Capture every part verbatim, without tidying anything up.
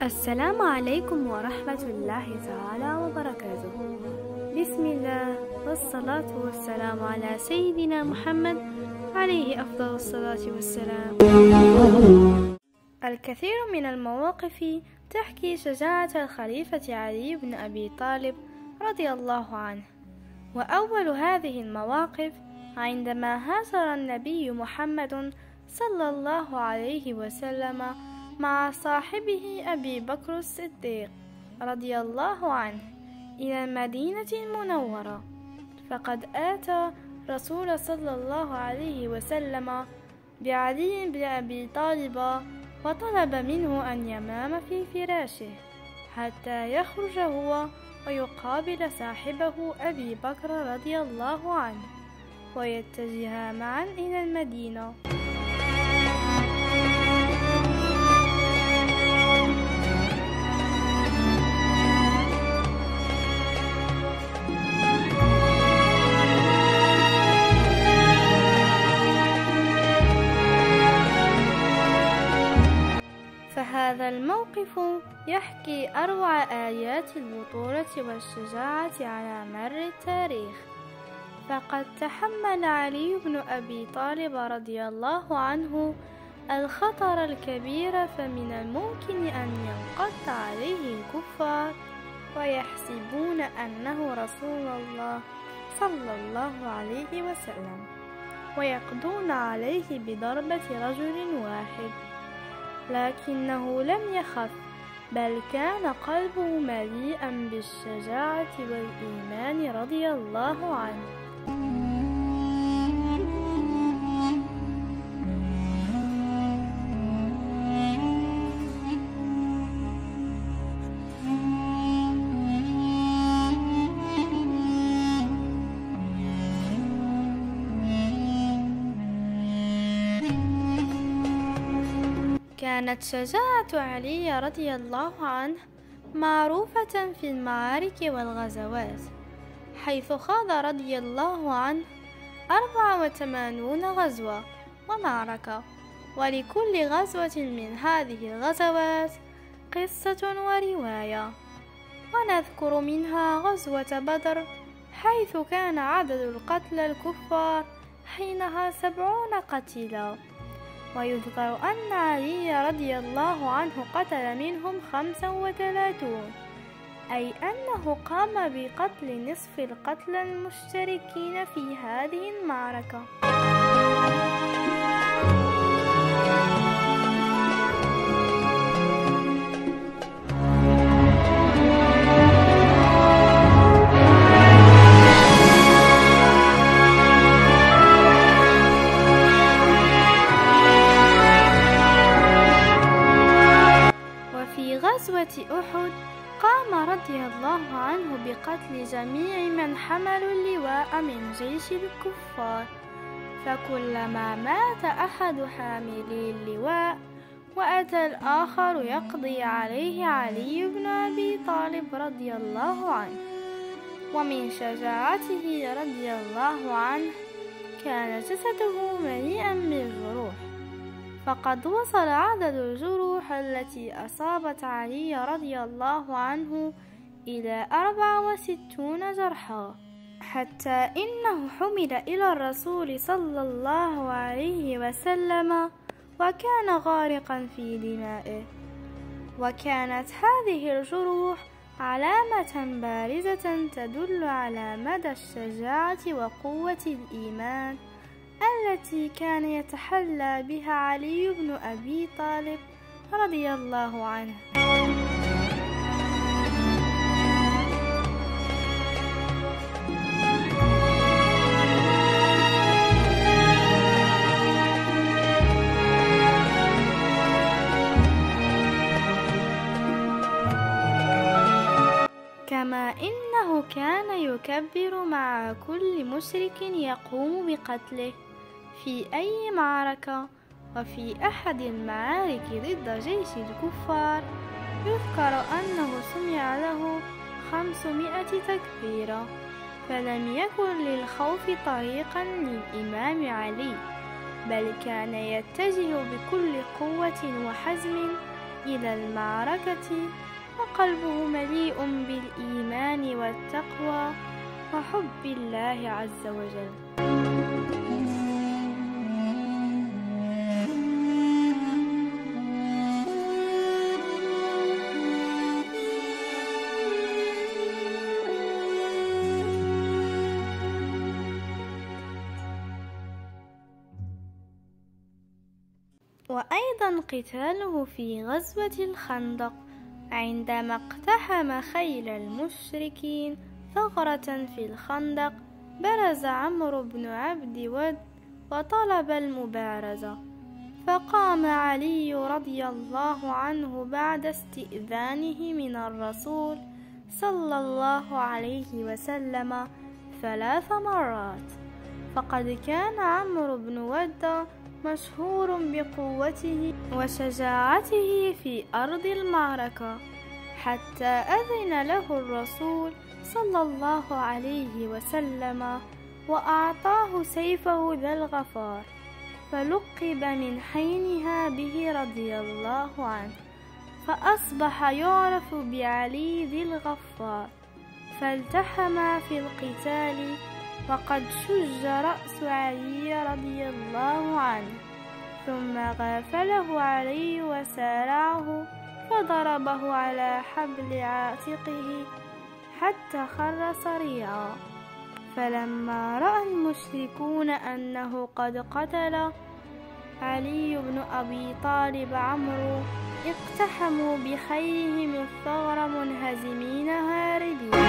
السلام عليكم ورحمة الله تعالى وبركاته. بسم الله والصلاة والسلام على سيدنا محمد عليه أفضل الصلاة والسلام. الكثير من المواقف تحكي شجاعة الخليفة علي بن أبي طالب رضي الله عنه، وأول هذه المواقف عندما هاجر النبي محمد صلى الله عليه وسلم مع صاحبه أبي بكر الصديق رضي الله عنه إلى المدينة المنورة، فقد آتى رسول صلى الله عليه وسلم بعلي بن أبي طالب وطلب منه أن ينام في فراشه حتى يخرج هو ويقابل صاحبه أبي بكر رضي الله عنه ويتجها معا إلى المدينة. فهذا الموقف يحكي أروع آيات البطولة والشجاعة على مر التاريخ، فقد تحمل علي بن أبي طالب رضي الله عنه الخطر الكبير، فمن الممكن أن ينقض عليه الكفار ويحسبون أنه رسول الله صلى الله عليه وسلم ويقضون عليه بضربة رجل واحد، لكنه لم يخف، بل كان قلبه مليئا بالشجاعة والإيمان رضي الله عنه. كانت شجاعة علي رضي الله عنه معروفة في المعارك والغزوات، حيث خاض رضي الله عنه أربع وثمانون غزوة ومعركة، ولكل غزوة من هذه الغزوات قصة ورواية، ونذكر منها غزوة بدر، حيث كان عدد القتلى الكفار حينها سبعون قتيلا، ويذكر أن علي رضي الله عنه قتل منهم خمسا وثلاثون، أي أنه قام بقتل نصف القتلى المشتركين في هذه المعركة. غزوة أحد قام رضي الله عنه بقتل جميع من حملوا اللواء من جيش الكفار، فكلما مات أحد حاملي اللواء وأتى الآخر يقضي عليه علي بن أبي طالب رضي الله عنه. ومن شجاعته رضي الله عنه كان جسده مليئا بالجروح، فقد وصل عدد الجروح التي أصابت علي رضي الله عنه إلى أربع وستون جرحا، حتى إنه حمل إلى الرسول صلى الله عليه وسلم وكان غارقا في دمائه. وكانت هذه الجروح علامة بارزة تدل على مدى الشجاعة وقوة الإيمان التي كان يتحلى بها علي بن أبي طالب رضي الله عنه. كما إنه كان يكبر مع كل مشرك يقوم بقتله في أي معركة، وفي أحد المعارك ضد جيش الكفار يذكر أنه سمع له خمسمائة تكبيرة، فلم يكن للخوف طريقا للإمام علي، بل كان يتجه بكل قوة وحزم إلى المعركة وقلبه مليء بالإيمان والتقوى وحب الله عز وجل. وأيضا قتاله في غزوة الخندق عندما اقتحم خيل المشركين ثغرة في الخندق. برز عمرو بن عبد ود وطلب المبارزة، فقام علي رضي الله عنه بعد استئذانه من الرسول صلى الله عليه وسلم ثلاث مرات. فقد كان عمرو بن ود مشهور بقوته وشجاعته في أرض المعركة، حتى أذن له الرسول صلى الله عليه وسلم وأعطاه سيفه ذا الغفار، فلقب من حينها به رضي الله عنه، فأصبح يعرف بعلي ذي الغفار. فالتحما في القتال وقد شج رأس علي رضي الله عنه، ثم غافله علي وسارعه فضربه على حبل عاتقه حتى خر صريعا. فلما رأى المشركون أنه قد قتل علي بن أبي طالب عمرو اقتحموا بخيلهم الثغر منهزمين هاربين.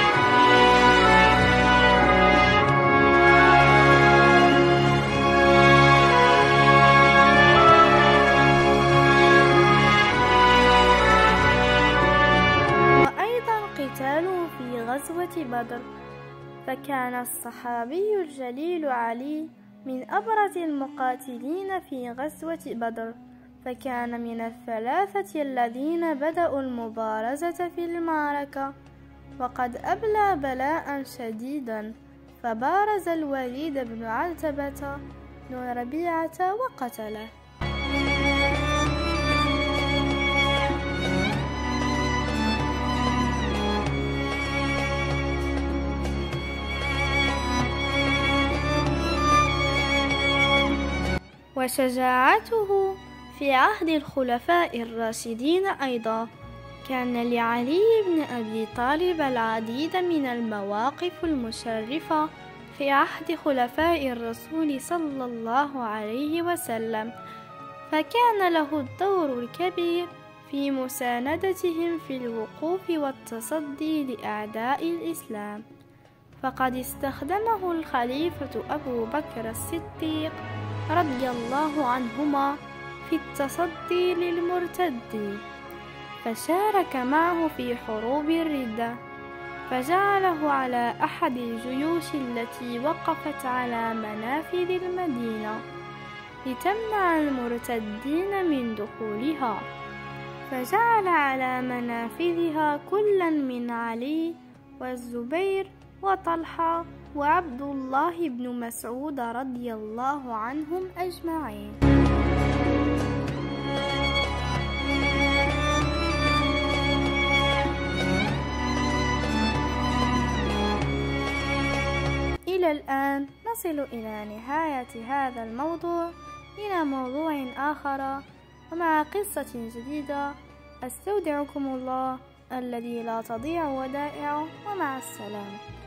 قتاله في غزوة بدر، فكان الصحابي الجليل علي من أبرز المقاتلين في غزوة بدر، فكان من الثلاثة الذين بدأوا المبارزة في المعركة، وقد أبلى بلاء شديدا، فبارز الوليد بن عتبة بن ربيعة وقتله. وشجاعته في عهد الخلفاء الراشدين أيضا. كان لعلي بن أبي طالب العديد من المواقف المشرفة في عهد خلفاء الرسول صلى الله عليه وسلم، فكان له الدور الكبير في مساندتهم في الوقوف والتصدي لأعداء الإسلام. فقد استخدمه الخليفة أبو بكر الصديق رضي الله عنهما في التصدي للمرتدين، فشارك معه في حروب الردة، فجعله على أحد الجيوش التي وقفت على منافذ المدينة لتمنع المرتدين من دخولها، فجعل على منافذها كلا من علي والزبير وطلحة وعبد الله بن مسعود رضي الله عنهم أجمعين. إلى الآن نصل إلى نهاية هذا الموضوع، إلى موضوع آخر ومع قصة جديدة. أستودعكم الله الذي لا تضيع ودائعه، ومع السلامة.